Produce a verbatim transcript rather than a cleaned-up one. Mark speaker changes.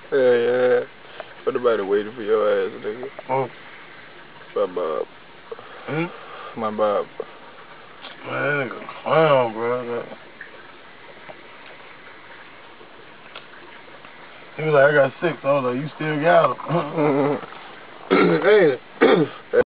Speaker 1: Yeah, yeah. But nobody waiting for your ass, nigga.
Speaker 2: Oh.
Speaker 1: My Bob.
Speaker 2: Hmm?
Speaker 1: My Bob.
Speaker 2: Man, nigga, clown, bro. He was like, I got six. I was like, you still got them.
Speaker 1: Hey.